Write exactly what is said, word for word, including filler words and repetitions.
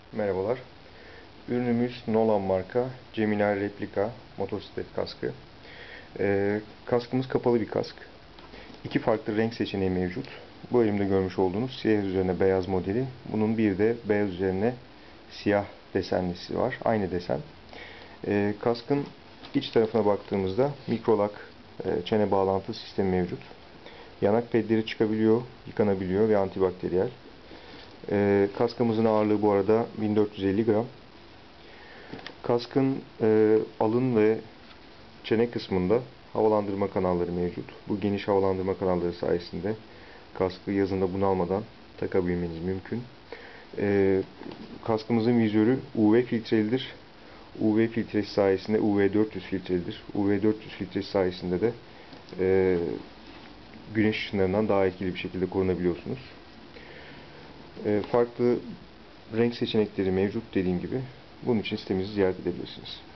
Merhabalar. Ürünümüz Nolan marka Gemini Replika motosiklet kaskı. Ee, kaskımız kapalı bir kask. İki farklı renk seçeneği mevcut. Bu elimde görmüş olduğunuz siyah üzerine beyaz modeli. Bunun bir de beyaz üzerine siyah desenlisi var. Aynı desen. Ee, kaskın iç tarafına baktığımızda mikrolak e, çene bağlantı sistemi mevcut. Yanak pedleri çıkabiliyor, yıkanabiliyor ve antibakteriyel. Ee, kaskımızın ağırlığı bu arada bin dört yüz elli gram. Kaskın e, alın ve çene kısmında havalandırma kanalları mevcut. Bu geniş havalandırma kanalları sayesinde kaskı yazında bunalmadan takabilmeniz mümkün. E, kaskımızın vizörü U V filtrelidir. U V filtresi sayesinde U V dört yüz filtrelidir. U V dört yüz filtresi sayesinde de e, güneş ışınlarından daha etkili bir şekilde korunabiliyorsunuz. E, farklı renk seçenekleri mevcut dediğim gibi. Bunun için sitemizi ziyaret edebilirsiniz.